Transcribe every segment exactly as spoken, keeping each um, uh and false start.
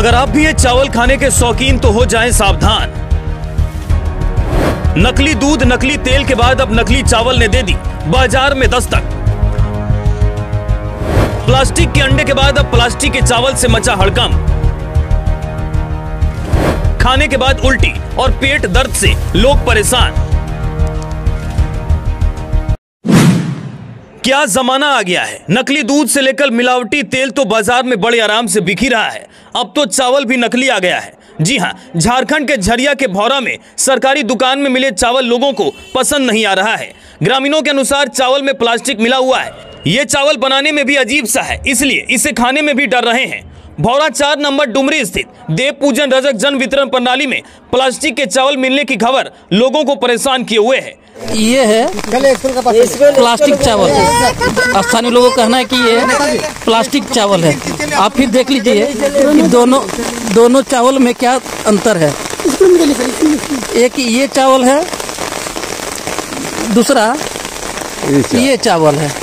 अगर आप भी ये चावल खाने के शौकीन तो हो जाएं सावधान। नकली दूध, नकली तेल के बाद अब नकली चावल ने दे दी बाजार में दस्तक। प्लास्टिक के अंडे के बाद अब प्लास्टिक के चावल से मचा हड़कंप। खाने के बाद उल्टी और पेट दर्द से लोग परेशान। क्या जमाना आ गया है। नकली दूध से लेकर मिलावटी तेल तो बाजार में बड़े आराम से बिक ही रहा है। अब तो चावल भी नकली आ गया है। जी हां, झारखंड के झरिया के भौरा में सरकारी दुकान में मिले चावल लोगों को पसंद नहीं आ रहा है। ग्रामीणों के अनुसार चावल में प्लास्टिक मिला हुआ है। ये चावल बनाने में भी अजीब सा है, इसलिए इसे खाने में भी डर रहे हैं। भौरा चार नंबर डुमरी स्थित देव पूजन रजक जन वितरण प्रणाली में प्लास्टिक के चावल मिलने की खबर लोगों को परेशान किए हुए है। ये है प्लास्टिक चावल। स्थानीय लोगों का कहना है कि ये प्लास्टिक चावल है। आप फिर देख लीजिए कि दोनों दोनों चावल में क्या अंतर है। एक ये चावल है, दूसरा ये चावल है।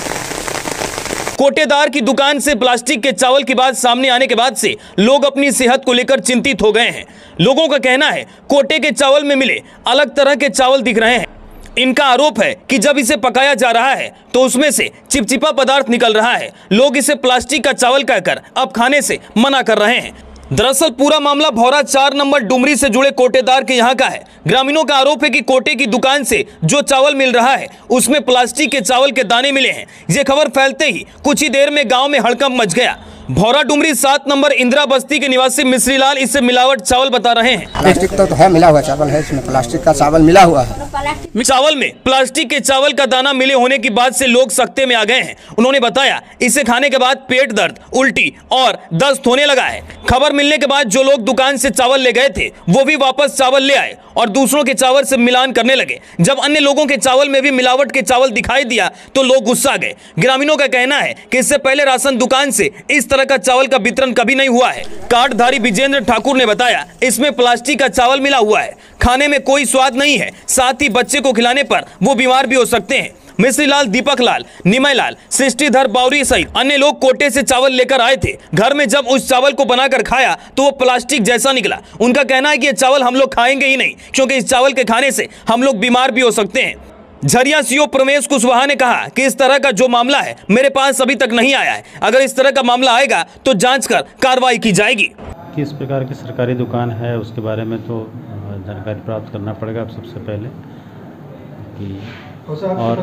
कोटेदार की दुकान से प्लास्टिक के चावल की बात सामने आने के बाद से लोग अपनी सेहत को लेकर चिंतित हो गए हैं। लोगों का कहना है कोटे के चावल में मिले अलग तरह के चावल दिख रहे हैं। इनका आरोप है कि जब इसे पकाया जा रहा है तो उसमें से चिपचिपा पदार्थ निकल रहा है। लोग इसे प्लास्टिक का चावल कहकर अब खाने से मना कर रहे हैं। दरअसल पूरा मामला भौरा चार नंबर डुमरी से जुड़े कोटेदार के यहाँ का है। ग्रामीणों का आरोप है कि कोटे की दुकान से जो चावल मिल रहा है उसमें प्लास्टिक के चावल के दाने मिले हैं। ये खबर फैलते ही कुछ ही देर में गांव में हड़कंप मच गया। भौरा डुमरी सात नंबर इंदिरा बस्ती के निवासी मिश्री लाल इसे मिलावट चावल बता रहे हैं। प्लास्टिक तो, तो है, मिला हुआ चावल है, इसमें प्लास्टिक का चावल मिला हुआ है। चावल में प्लास्टिक के चावल का दाना मिले होने की बात से लोग सख्ते में आ गए हैं। उन्होंने बताया इसे खाने के बाद पेट दर्द, उल्टी और दस्त होने लगा है। खबर मिलने के बाद जो लोग दुकान से चावल ले गए थे वो भी वापस चावल ले आए और दूसरों के चावल से मिलान करने लगे। जब अन्य लोगों के चावल में भी मिलावट के चावल दिखाई दिया तो लोग गुस्सा गए। ग्रामीणों का कहना है कि इससे पहले राशन दुकान से इस तरह का चावल का वितरण कभी नहीं हुआ है। कार्डधारी विजेंद्र ठाकुर ने बताया इसमें प्लास्टिक का चावल मिला हुआ है, खाने में कोई स्वाद नहीं है, साथ ही बच्चे को खिलाने पर वो बीमार भी हो सकते हैं। मिश्री लाल, दीपक लाल, निमय लाल, सृष्टिधर बावरी सहित अन्य लोग कोटे से चावल लेकर आए थे। घर में जब उस चावल को बनाकर खाया तो वो प्लास्टिक जैसा निकला। उनका कहना है कि ये चावल हम लोग खाएंगे ही नहीं, क्योंकि इस चावल के खाने से हम लोग बीमार भी हो सकते हैं। झरिया सीओ प्रमेश कुशवाहा ने कहा कि इस तरह का जो मामला है मेरे पास अभी तक नहीं आया है। अगर इस तरह का मामला आएगा तो जांच कर कार्रवाई की जाएगी। किस प्रकार की सरकारी दुकान है उसके बारे में तो जानकारी प्राप्त करना पड़ेगा सबसे पहले कि, और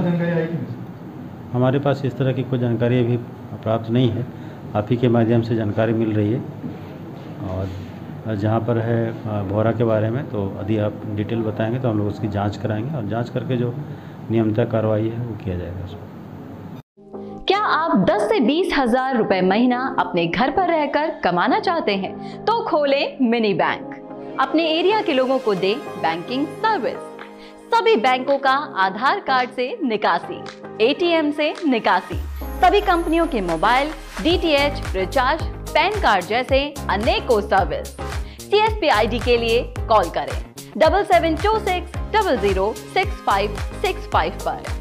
हमारे पास इस तरह की कोई जानकारी अभी प्राप्त नहीं है। आप ही के माध्यम से जानकारी मिल रही है। और जहाँ पर है भौरा के बारे में तो यदि आप डिटेल बताएंगे तो हम लोग उसकी जांच कराएंगे और जांच करके जो नियमतः कार्रवाई है वो किया जाएगा उसमें। क्या आप दस से बीस हजार रुपए महीना अपने घर पर रहकर कमाना चाहते हैं तो खोलें मिनी बैंक। अपने एरिया के लोगों को दें बैंकिंग सर्विस। सभी बैंकों का आधार कार्ड से निकासी, एटीएम से निकासी, सभी कंपनियों के mobile, DTH, recharge, PAN card जैसे अनेकों सर्विस। सीएसपी आईडी के लिए कॉल करें double seven two six double zero six five six five पर।